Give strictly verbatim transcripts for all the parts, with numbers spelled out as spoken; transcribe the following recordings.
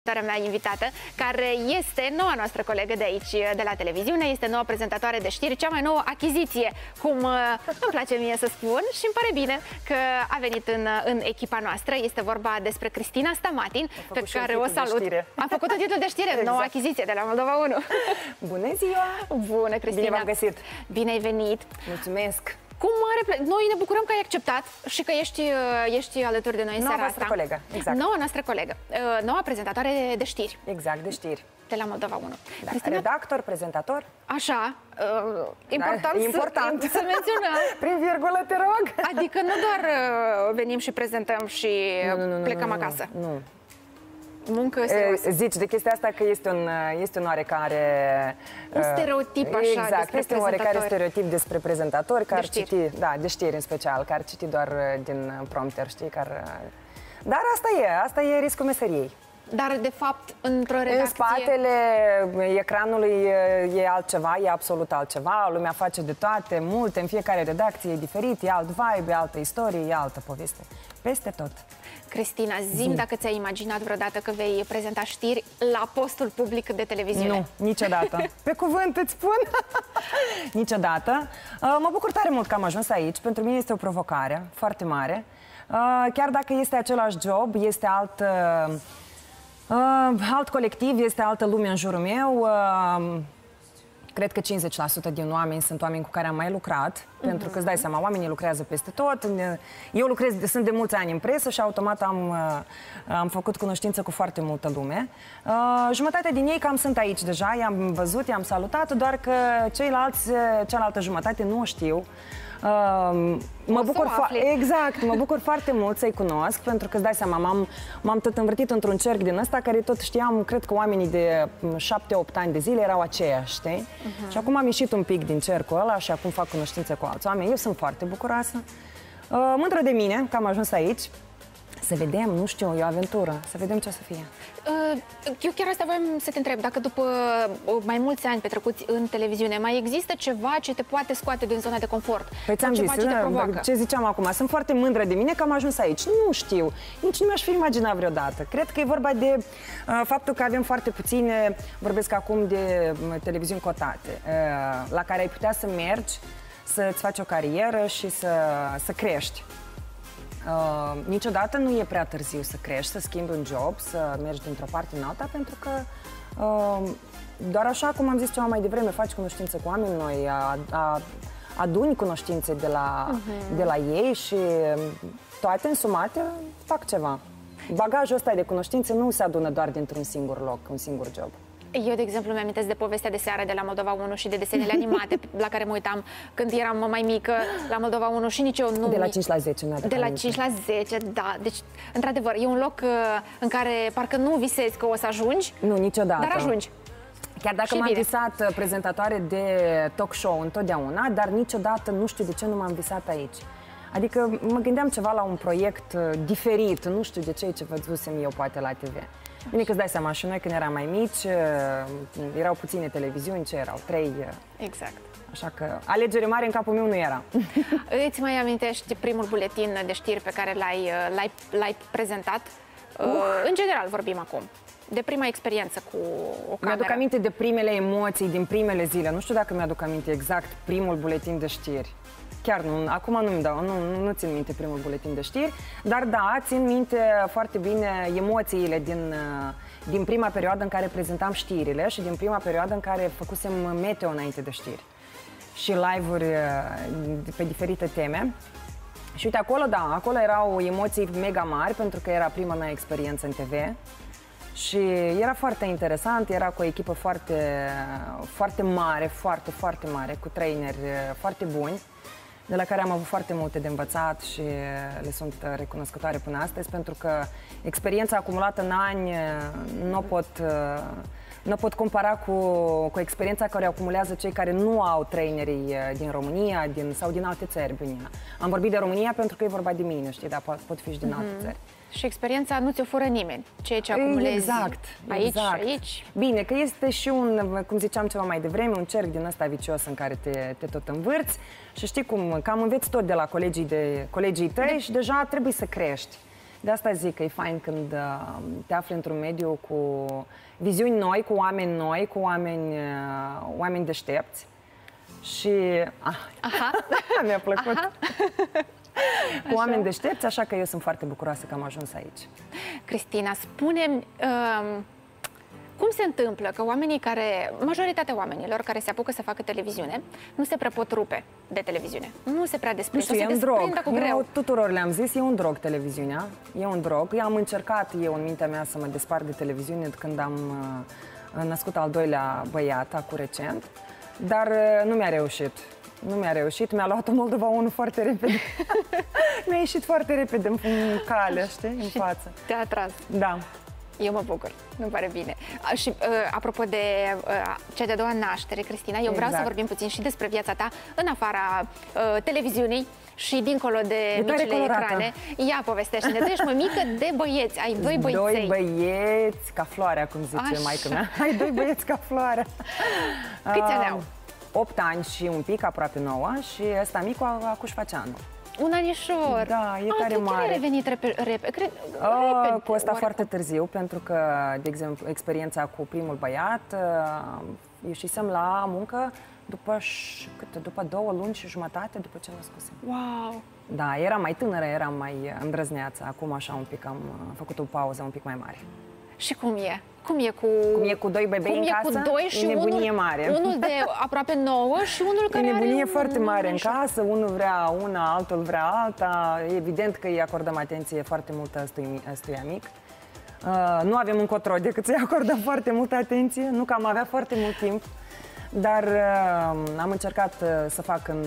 următoarea mea invitată, care este noua noastră colegă de aici, de la televiziune, este noua prezentatoare de știri, cea mai nouă achiziție, cum îmi place mie să spun, și îmi pare bine că a venit în, în echipa noastră. Este vorba despre Cristina Stamatin, pe care o salut. Am făcut un titlu de știre, exact. Noua achiziție de la Moldova unu. Bună ziua! Bună, Cristina! Bine v-am găsit! Bine ai venit! Mulțumesc! Cum noi ne bucurăm că ai acceptat și că ești, ești alături de noi în seara asta. colegă, exact. Noua noastră colegă, noua prezentatoare de știri. Exact, de știri. De la Moldova unu. Da, Cristina... Redactor, prezentator. Așa, uh, important, da, important. Să, să menționăm. Prin virgulă, te rog. Adică nu doar uh, venim și prezentăm și nu, nu, nu, plecăm nu, acasă. Nu, nu. Muncă serioasă. Zici de chestia asta că este un, este un oarecare... Un stereotip așa exact, despre este un oarecare stereotip despre prezentatori, care de citi, da, de știri în special, care citi doar din prompter, știi, care... Dar asta e, asta e riscul meseriei. Dar, de fapt, într-o redacție... În spatele ecranului e altceva, e absolut altceva, lumea face de toate, multe, în fiecare redacție e diferit, e alt vibe, e altă istorie, e altă poveste. Peste tot. Cristina, zi-mi dacă ți-ai imaginat vreodată că vei prezenta știri la postul public de televiziune. Nu, niciodată. Pe cuvânt îți spun. Niciodată. Mă bucur tare mult că am ajuns aici. Pentru mine este o provocare foarte mare. Chiar dacă este același job, este alt... alt colectiv, este altă lume în jurul meu. Cred că cincizeci la sută din oameni sunt oameni cu care am mai lucrat, uh-huh. pentru că îți dai seama, oamenii lucrează peste tot. Eu lucrez, sunt de mulți ani în presă și automat am, am făcut cunoștință cu foarte multă lume. Jumătate din ei cam sunt aici deja, i-am văzut, i-am salutat, doar că ceilalți, cealaltă jumătate nu o știu. Uh, mă bucur exact, mă bucur foarte mult să-i cunosc, pentru că îți dai seama, m-am tot învârtit într-un cerc din ăsta care tot știam, cred că oamenii de șapte opt ani de zile erau aceiași, știi? Uh-huh. Și acum am ieșit un pic din cercul ăla și acum fac cunoștințe cu alți oameni. Eu sunt foarte bucuroasă, uh, mândră de mine că am ajuns aici. Să vedem, nu știu, e o aventură, să vedem ce o să fie. Eu chiar asta voiam să te întreb, dacă după mai mulți ani petrecuți în televiziune, mai există ceva ce te poate scoate din zona de confort? Păi ți-am zis, ce, ce ziceam acum, sunt foarte mândră de mine că am ajuns aici. Nu știu, nici nu mi-aș fi imaginat vreodată. Cred că e vorba de uh, faptul că avem foarte puține, vorbesc acum de uh, televiziuni cotate, uh, la care ai putea să mergi, să-ți faci o carieră și să, să crești. Uh, niciodată nu e prea târziu să crești, să schimbi un job, să mergi dintr-o parte în alta, pentru că uh, doar așa, cum am zis ceva mai devreme, faci cunoștință cu oameni noi, a, a, aduni cunoștințe de la, uh-huh. de la ei și toate însumate fac ceva. Bagajul ăsta de cunoștințe nu se adună doar dintr-un singur loc, un singur job. Eu, de exemplu, mi-amintesc de povestea de seară de la Moldova unu și de desenele animate la care mă uitam când eram mai mică la Moldova unu și nici eu nu... De la cinci la zece, nu De la cinci la zece, da. Deci, într-adevăr, e un loc în care parcă nu visezi că o să ajungi. Nu, niciodată. Dar ajungi. Chiar dacă m-am visat prezentatoare de talk show întotdeauna, dar niciodată nu știu de ce nu m-am visat aici. Adică mă gândeam ceva la un proiect diferit, nu știu de ce ce văzusem eu poate la T V. Bine că îți dai seama, și noi când eram mai mici, erau puține televiziuni, ce erau? Trei. Exact. Așa că alegere mare în capul meu nu era. Îți mai amintești primul buletin de știri pe care l-ai prezentat? Uh. În general vorbim acum. De prima experiență cu o cameră. Mi-aduc aminte de primele emoții din primele zile. Nu știu dacă mi-aduc aminte exact primul buletin de știri. Chiar nu, acum nu-mi dau, nu, nu țin minte primul buletin de știri, dar da, țin minte foarte bine emoțiile din, din prima perioadă în care prezentam știrile și din prima perioadă în care făcusem meteo înainte de știri și live-uri pe diferite teme. Și uite, acolo, da, acolo erau emoții mega mari pentru că era prima mea experiență în T V și era foarte interesant, era cu o echipă foarte, foarte mare, foarte, foarte mare, cu traineri foarte buni, de la care am avut foarte multe de învățat și le sunt recunoscătoare până astăzi, pentru că experiența acumulată în ani nu o pot, nu pot compara cu, cu experiența care o acumulează cei care nu au trainerii din România din, sau din alte țări. Bine. Am vorbit de România pentru că e vorba de mine, știi, dar pot, pot fi și din alte țări. Și experiența nu ți-o fură nimeni, ceea ce acumulezi exact, aici exact. și aici. Bine, că este și un, cum ziceam ceva mai devreme, un cerc din ăsta vicios în care te, te tot învârți și știi cum, cam înveți tot de la colegii, de, colegii tăi de... și deja trebuie să crești. De asta zic că e fain când uh, te afli într-un mediu cu viziuni noi, cu oameni noi, cu oameni, uh, oameni deștepți. Și... Ah, Aha. mi-a plăcut. Aha. Cu oameni deștepți, așa că eu sunt foarte bucuroasă că am ajuns aici. Cristina, spune-mi, uh, cum se întâmplă că oamenii care, majoritatea oamenilor care se apucă să facă televiziune, nu se prea pot rupe de televiziune, nu se prea desprind, Nu știu, e un drog. Cu greu. Eu tuturor le-am zis, e un drog televiziunea, e un drog. Eu am încercat eu în mintea mea să mă despart de televiziune când am uh, născut al doilea băiat, acum recent, dar uh, nu mi-a reușit. Nu mi-a reușit, mi-a luat-o Moldova unu foarte repede. Mi-a ieșit foarte repede în cale, știi, în față. Te-a atras. Da. Eu mă bucur, îmi pare bine. A, și uh, apropo de uh, cea de-a doua naștere, Cristina, eu vreau Exact. să vorbim puțin și despre viața ta în afara uh, televiziunii și dincolo de E tare micile colorată. ecrane. Ia, povestește-ne, tu ești mămică de băieți, ai doi băieței. Doi băieți ca floarea, cum zice Așa. maică mea. Ai doi băieți ca floarea. Câți ani au? opt ani și un pic, aproape nouă, și ăsta micul acum își face anul. Un anișor. Da, e tare tu mare. ai revenit repede? Rep, cred, Uh, repede, cu ăsta oarecum. foarte târziu, pentru că, de exemplu, experiența cu primul băiat, uh, ieșisem la muncă după, câte, după două luni și jumătate după ce născusem. Wow! Da, eram mai tânără, eram mai îndrăzneață. Acum așa un pic am uh, făcut o pauză un pic mai mare. Și cum e? Cum e cu... Cum e cu doi bebei cum în e casă? cu doi și E nebunie unul, mare. unul de aproape nouă și unul care E nebunie are foarte un, mare în așa. casă, unul vrea una, altul vrea alta. Evident că îi acordăm atenție foarte multă ăstui, ăstuia mic. Uh, nu avem încotro decât să-i acordăm foarte multă atenție, nu că am avea foarte mult timp. Dar uh, am încercat uh, să fac în,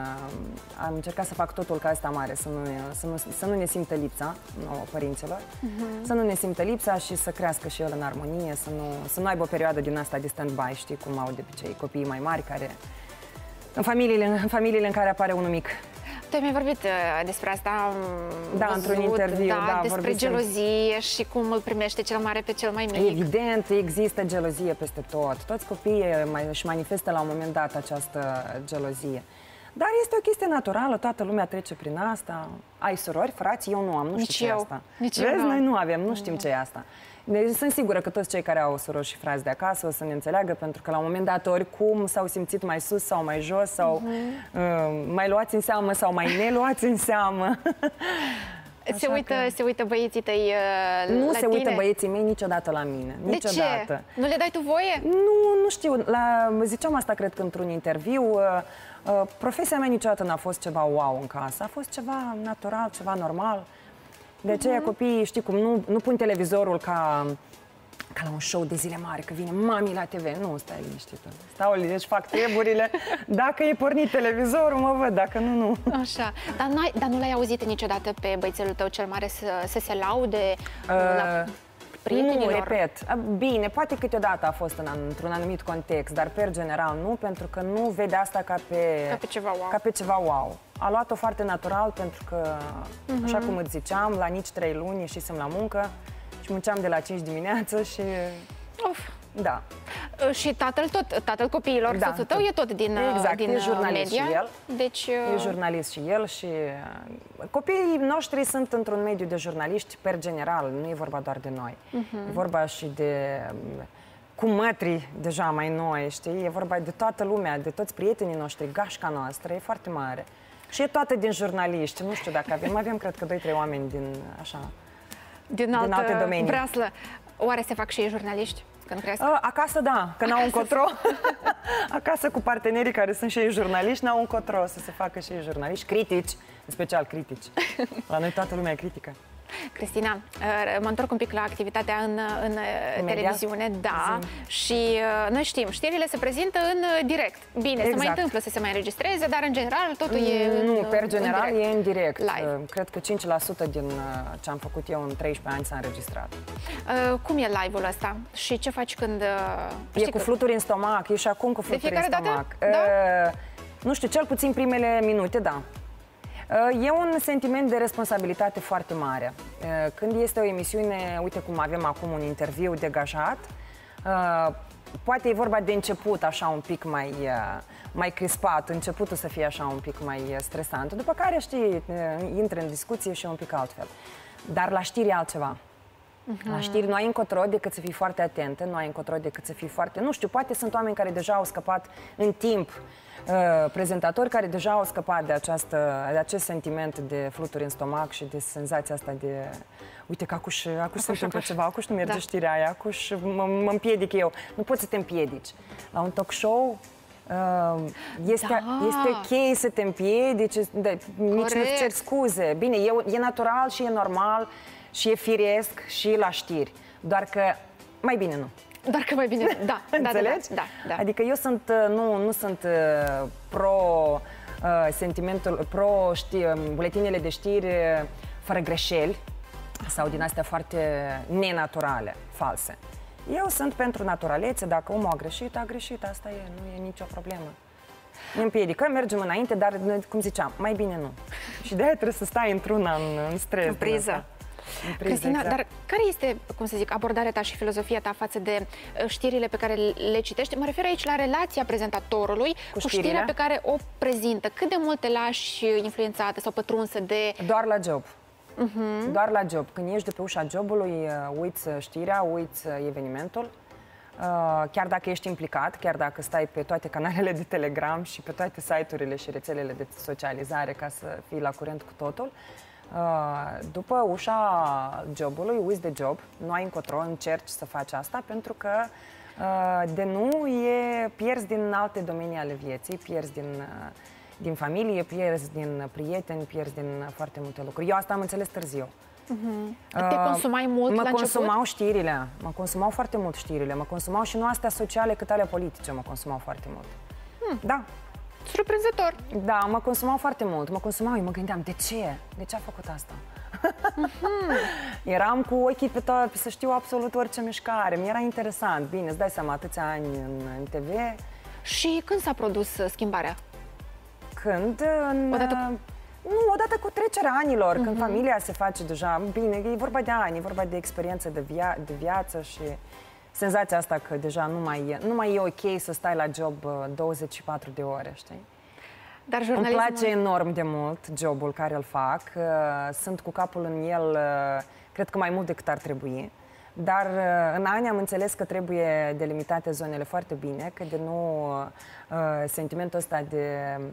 uh, am încercat să fac totul ca asta mare, să nu, să nu, să nu ne simtă lipsa nouă părinților, uh-huh. să nu ne simtă lipsa și să crească și el în armonie, să nu, să nu aibă o perioadă din asta de stand-by, știi cum au de obicei copiii mai mari care, în familiile, în familiile în care apare unul mic. Tu ai mai vorbit uh, despre asta, am Da, văzut, într-un interviu, da, da, despre vorbisem. gelozie și cum îl primește cel mare pe cel mai mic. Evident, există gelozie peste tot. Toți copiii mai, își manifestă la un moment dat această gelozie. Dar este o chestie naturală, toată lumea trece prin asta. Ai surori, frați? Eu nu am, nu știu Nici ce e eu. asta. Nici eu Vezi, nu noi am. nu avem, nu știm ce e asta. Deci, sunt sigură că toți cei care au surori și frați de acasă o să ne înțeleagă, pentru că la un moment dat oricum s-au simțit mai sus sau mai jos, sau uh-huh. uh, mai luați în seamă sau mai ne luați în seamă. Se uită, că... se uită băieții tăi uh, Nu la se tine? uită băieții mei niciodată la mine. De Niciodată. ce? Nu le dai tu voie? Nu, nu știu. La, ziceam asta, cred că într-un interviu. Uh, uh, profesia mea niciodată n-a fost ceva wow în casă. A fost ceva natural, ceva normal. De aceea uh-huh. copiii, știi cum, nu, nu pun televizorul ca, ca la un show de zile mari, că vine mami la T V. Nu, stai liniștită. Stau liniștit, fac treburile. Dacă e pornit televizorul, mă văd, dacă nu, nu. Așa. Dar, n-ai, dar nu l-ai auzit niciodată pe băițelul tău cel mare să, să se laude uh, la prietenilor? Nu, repet. Bine, poate câteodată a fost în, într-un anumit context, dar per general nu, pentru că nu vede asta ca pe, Ca pe ceva wow. Ca pe ceva wow. A luat-o foarte natural pentru că, uh-huh. așa cum îți ziceam, la nici trei luni ieșisem la muncă și munceam de la cinci dimineață și... Of. Da. Și tatăl tot, tatăl copiilor, Da, soțul tău e tot din, exact, din e jurnalist media. și el. Deci, E jurnalist și el și copiii noștri sunt într-un mediu de jurnaliști per general, nu e vorba doar de noi. Uh-huh. E vorba și de cu mătri deja mai noi, știi? E vorba de toată lumea, de toți prietenii noștri, gașca noastră, e foarte mare. Și e toată din jurnaliști, nu știu dacă avem, avem cred că doi trei oameni din așa, din, altă din alte domenii. Breaslă. Oare se fac și ei jurnaliști când cresc? Acasă, da, că n-au încotro. Acasă cu partenerii care sunt și ei jurnaliști, n-au încotro să se facă și ei jurnaliști, critici, în special critici. La noi toată lumea e critică. Cristina, mă întorc un pic la activitatea în, în televiziune, da, Zim. și noi știm, știrile se prezintă în direct. Bine, exact. Se mai întâmplă să se mai înregistreze, dar în general totul e Nu, în, per general în direct. e în direct. Live. Cred că cinci la sută din ce am făcut eu în treisprezece ani s-a înregistrat. Cum e live-ul ăsta? Și ce faci când... E cu fluturi în stomac, e și acum cu fluturi în stomac. Dată? Da? Nu știu, cel puțin primele minute, da. E un sentiment de responsabilitate foarte mare. Când este o emisiune, uite cum avem acum un interviu degajat, poate e vorba de început așa un pic mai, mai crispat, începutul să fie așa un pic mai stresant, după care, știi, intră în discuție și e un pic altfel. Dar la știri e altceva. Uh-huh. La știri nu ai încotro decât să fii foarte atentă, nu ai încotro decât să fii foarte... Nu știu, poate sunt oameni care deja au scăpat în timp, uh, prezentatori care deja au scăpat de, această, de acest sentiment de fluturi în stomac și de senzația asta de... Uite că acuși, acuși se întâmplă ceva, acuși nu merge da. știrea aia, acuși mă, mă împiedic eu. Nu poți să te împiedici. La un talk show... Uh, este, da. este ok să te împiedici, de, nici nu-ți cer scuze. Bine, e, e natural și e normal și e firesc și la știri. Doar că mai bine nu. Doar că mai bine nu, da. Înțelegi? Da, da, da. Adică eu sunt, nu, nu sunt uh, pro uh, sentimentul, pro ști, buletinele de știri uh, fără greșeli sau din astea foarte nenaturale, false. Eu sunt pentru naturalețe, dacă omul a greșit, a greșit, asta e, nu e nicio problemă. Ne împiedică, mergem înainte, dar, cum ziceam, mai bine nu. Și de-aia trebuie să stai într-una în, în stres. În priză. În priză, Cristina, exact. Dar care este, cum să zic, abordarea ta și filozofia ta față de știrile pe care le citești? Mă refer aici la relația prezentatorului cu, cu știrea pe care o prezintă. Cât de mult te lași influențată sau pătrunsă de... Doar la job. Uh-huh. Doar la job. Când ieși de pe ușa jobului, uiți știrea, uiți evenimentul. Chiar dacă ești implicat, chiar dacă stai pe toate canalele de Telegram și pe toate site-urile și rețelele de socializare ca să fii la curent cu totul, după ușa jobului, uiți de job, nu ai încotro, încerci să faci asta, pentru că de nu e pierzi din alte domenii ale vieții, pierzi din... din familie, pierzi din prieteni, pierzi din foarte multe lucruri. Eu asta am înțeles târziu. Uh-huh. Te consumai mult mă la consumau început? știrile, mă consumau foarte mult știrile, mă consumau și nu astea sociale cât ale politice, mă consumau foarte mult. Hmm. Da. Surprinzător. Da, mă consumau foarte mult, mă consumau, eu mă gândeam, de ce? De ce a făcut asta? Uh-huh. Eram cu ochii pe tot, să știu absolut orice mișcare, mi-era interesant. Bine, îți dai seama, atâția ani în, în T V. Și când s-a produs schimbarea? Când? În, odată cu... Nu, odată cu trecerea anilor, uh-huh. când familia se face deja, bine, e vorba de ani, e vorba de experiență de, via de viață și senzația asta că deja nu mai e, nu mai e ok să stai la job douăzeci și patru de ore, știi? Dar jurnalismul... Îmi place enorm de mult jobul care îl fac, sunt cu capul în el, cred că mai mult decât ar trebui. Dar în ani am înțeles că trebuie delimitate zonele foarte bine, că de nu sentimentul ăsta de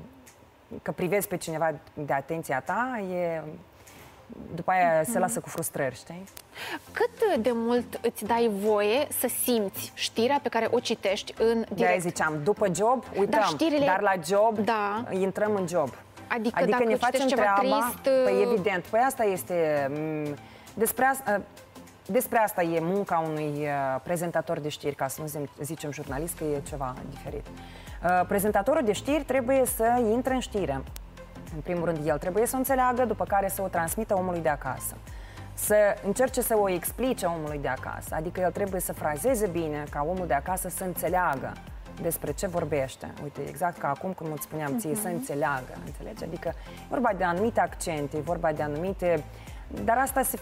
că privezi pe cineva de atenția ta, e, după aia mm-hmm. se lasă cu frustrări, știi? Cât de mult îți dai voie să simți știrea pe care o citești în direct? De-aia ziceam, după job, uităm, dar, știrile... dar la job da. intrăm în job. Adică, adică dacă ne facem ceva treaba, trist... Păi evident, păi asta este... Despre asta, despre asta e munca unui prezentator de știri, ca să nu zicem jurnalist, că e ceva diferit. Prezentatorul de știri trebuie să intre în știre. În primul rând, el trebuie să o înțeleagă, după care să o transmită omului de acasă. Să încerce să o explice omului de acasă. Adică el trebuie să frazeze bine ca omul de acasă să înțeleagă despre ce vorbește. Uite, exact ca acum când îți spuneam ție, uh-huh. să înțeleagă, înțelegi? Adică e vorba de anumite accente, e vorba de anumite... Dar asta, se,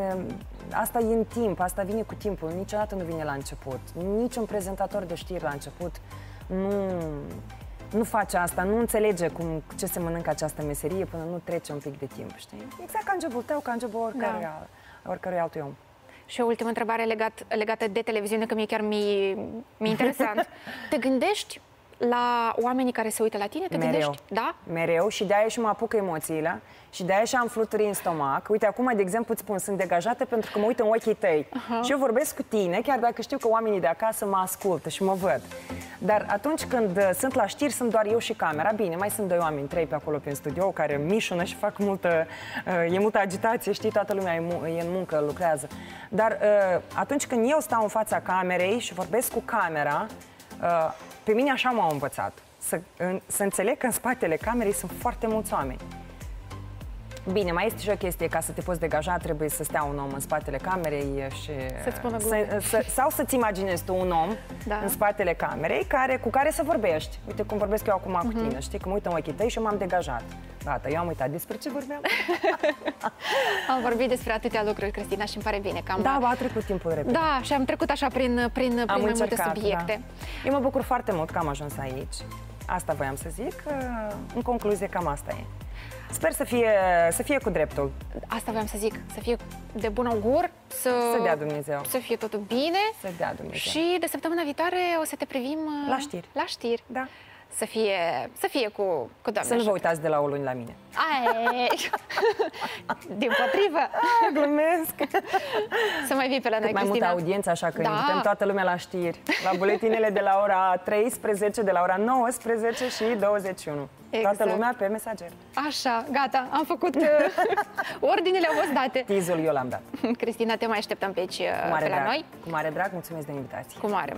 asta e în timp, asta vine cu timpul, niciodată nu vine la început. Niciun prezentator de știri la început nu, nu face asta, nu înțelege cum, ce se mănâncă această meserie până nu trece un pic de timp, știi? Exact ca în jobul tău, ca în jobul oricărui, da. oricărui altui om. Și o ultimă întrebare legat, legată de televiziune, că mie chiar mi-e mi interesant. Te gândești la oamenii care se uită la tine? Te Mereu. gândești? Da? Mereu și de-aia și mă apucă emoțiile și de-aia și am fluturi în stomac. Uite, acum, de exemplu, îți spun, sunt degajată pentru că mă uit în ochii tăi. Uh-huh. Și eu vorbesc cu tine, chiar dacă știu că oamenii de acasă mă ascultă și mă văd. Dar atunci când sunt la știri, sunt doar eu și camera. Bine, mai sunt doi oameni, trei pe acolo pe studio, care mișună și fac multă, e multă agitație, știi, toată lumea e în muncă, lucrează. Dar atunci când eu stau în fața camerei și vorbesc cu camera, pe mine așa m-au învățat. Să, în, să înțeleg că în spatele camerei sunt foarte mulți oameni. Bine, mai este și o chestie, ca să te poți degaja, trebuie să stea un om în spatele camerei și... Să-ți spună să, să, sau să-ți imaginezi tu un om da. în spatele camerei care, cu care să vorbești. Uite cum vorbesc eu acum uh-huh. cu tine, știi? Că mă uit în ochii tăi și m-am degajat. Gata, eu am uitat despre ce vorbeam. Am vorbit despre atâtea lucruri, Cristina, și îmi pare bine că am... Da, a trecut timpul repede. Da, și am trecut așa prin, prin, prin mai multe subiecte. Da. Eu mă bucur foarte mult că am ajuns aici. Asta voiam să zic. În concluzie, cam asta e. Sper să fie, să fie cu dreptul. Asta voiam să zic, să fie de bun augur, să, Să dea Dumnezeu. să fie totul bine. Să dea Dumnezeu. Și de săptămâna viitoare o să te privim La știri. La știri. Da. Să fie, să fie cu, cu doamna. Să nu vă uitați de la o luni la mine. Ai, din potrivă. A, glumesc. Să mai vii pe la noi, Cât mai multă Cristina. audiență, așa că Da. invităm toată lumea la știri. La buletinele de la ora treisprezece, de la ora nouăsprezece și douăzeci și unu. Exact. Toată lumea pe Mesager. Așa, gata, am făcut, uh, ordinele au fost date. Tizul eu l-am dat. Cristina, te mai așteptăm pe aici, Cu mare pe la drag. noi. Cu mare drag, mulțumesc de invitație. Cu mare.